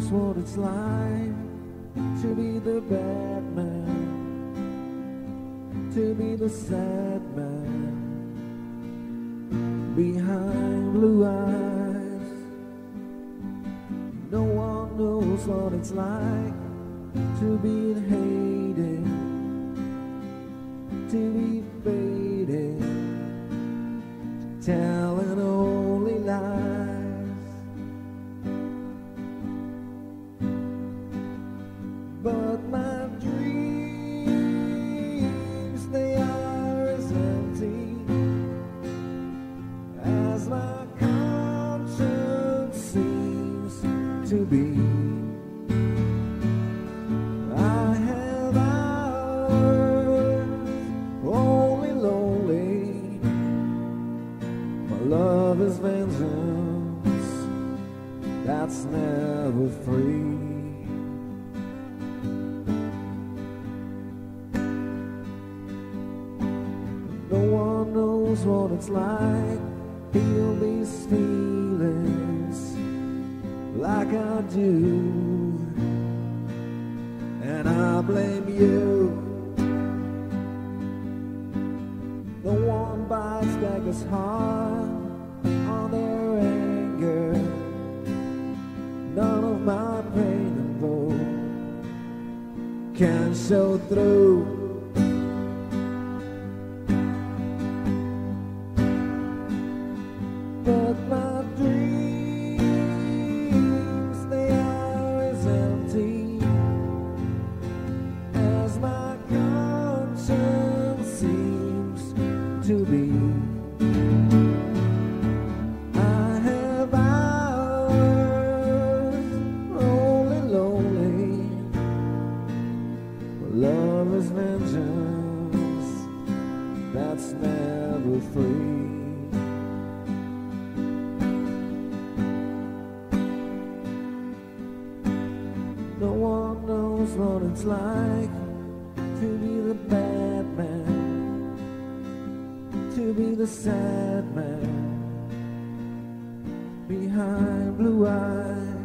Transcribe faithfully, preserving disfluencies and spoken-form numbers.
what it's like to be the bad man, to be the sad man behind blue eyes. No one knows what it's like to be hated, to be faded, telling only lies. But my dreams, they are as empty as my conscience seems to be. I have hours only lonely. My love is vengeance that's never free. No one knows what it's like, feel these feelings like I do. And I blame you. No one bites back as hard on their anger. None of my pain and woe can show through. But my dreams, they are as empty as my conscience seems to be. I have hours only lonely. Love is vengeance that's never free. No one knows what it's like to be the bad man, to be the sad man behind blue eyes.